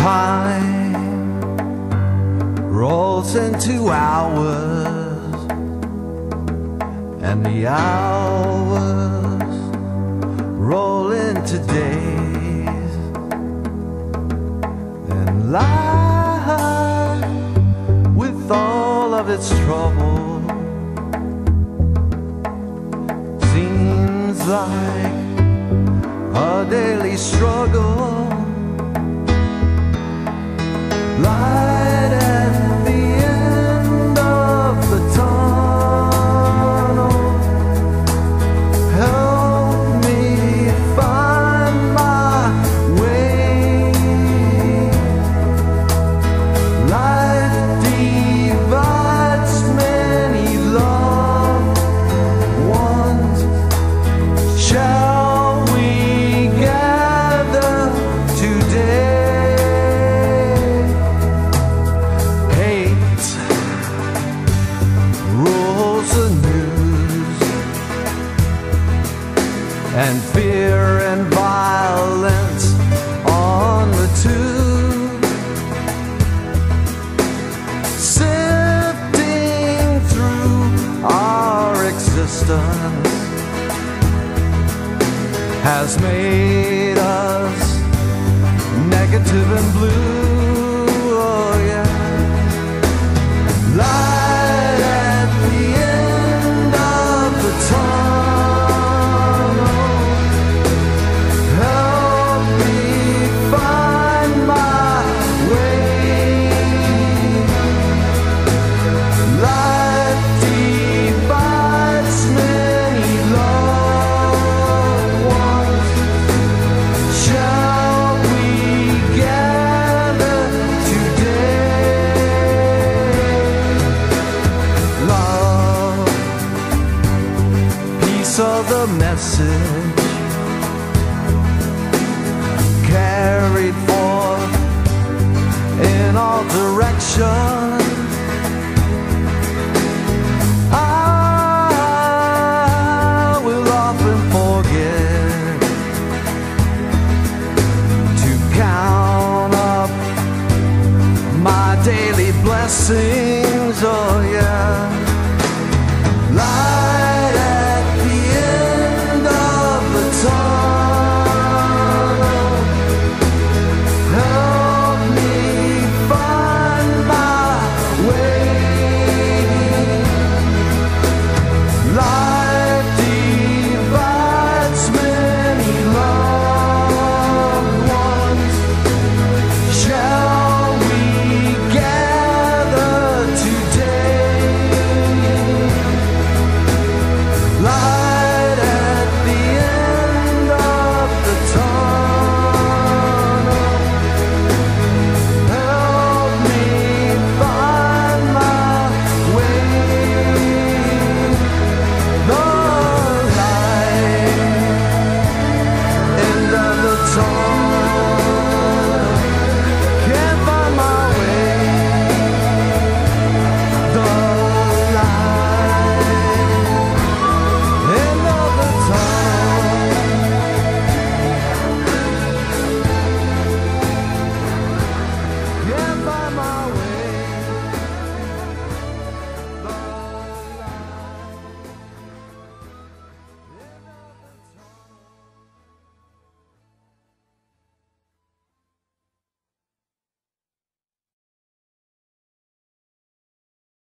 Time rolls into hours, and the hours roll into days, and life, with all of its trouble, seems like a daily struggle. Light at the end of the tunnel, help me find my way. Life divides many loved ones. Shall we gather today? And fear and violence on the tube, sifting through our existence, has made us negative and blue. Oh yeah. Light at the end of the tunnel, of the message carried forth in all directions. I will often forget to count up my daily blessings.